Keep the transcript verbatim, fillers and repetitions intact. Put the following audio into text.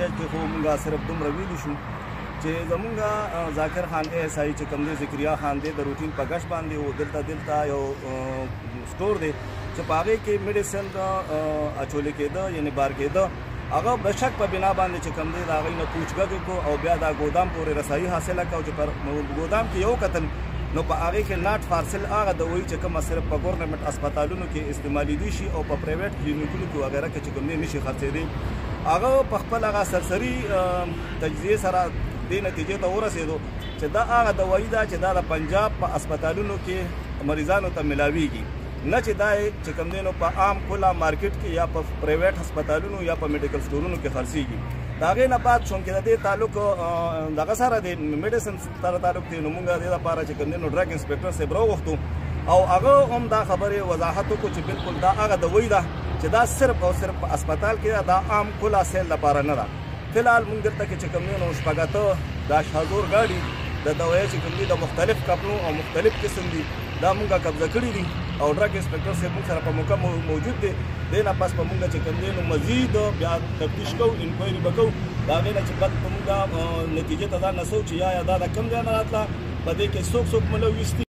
سټیج کې خو موږ صرف دومره ویلي شو چې زمونږ ذاکر خان ایس آی چې کوم دی ذکریا خان دی د روټین په ګش باندې و دلته دلته یو سټور دی چې په هغې کې میډیسن اچولې کېده یعنې بار کېده هغه د شک په بنا باندې چې کوم دی د هغوی نه پوچګګ کړو او بیا دا ګودام پورې رسایي حاصله کړو چې پر ګودام کې یو کتل نو په هغې کې ناټ فارسل هغه دوایي چې کومه صرف په ګورنمنټ اسپتالونو کې استعمالېدی شي او په پرایویټ کلینیکونو کې وغیره کې چې کوم دی نشي خرڅېدی هغه په خپل هغه سرسري تجزیې سره دې نتیجې ته ورسېدو چې دا هغه دوایي ده چې دا د پنجاب په اسپتالونو کې مریضانو ته ملاویږي نه چې دا چې کوم دی نو په عام کله مارکیټ کې یا په پرایویټ هسپتالونو یا په میډیکل سټورونو کې خرڅېږي د هغې نه بعد چونکې د دې تعلق دغه سره دی میډیسن سره تعلق دی نو موږ د دې لپاره چې کوم دی نو ډرګ انسپکټر صاحب راوغوښتو او هغه هم دا خبرې وضاحت وکړو چې بالکل دا هغه دوایي ده چې دا صرف او صرف په اسپتال کې دا عام کله سیل لپاره نه ده فلحال موږ دلته کې چې کوم دی نو شپږ اته د اشهزور ګاډي د دوایي چې کوم دي د مختلف کپلو او مختلف قسم دي دا موږ قبضه کړي دي او ډرګ انسپکټر صاحب موږ سره په موقع موجود دی دې نه پس په موږ چې کوم دی نو مزید بیا تفتیش کوو انکوایري به کوو د هغې نه چې بعد په موږ نتیجې ته دا نسو چې یا یا دا د کوم ځای نه راتله په دې کې څوک څوک ملوث دي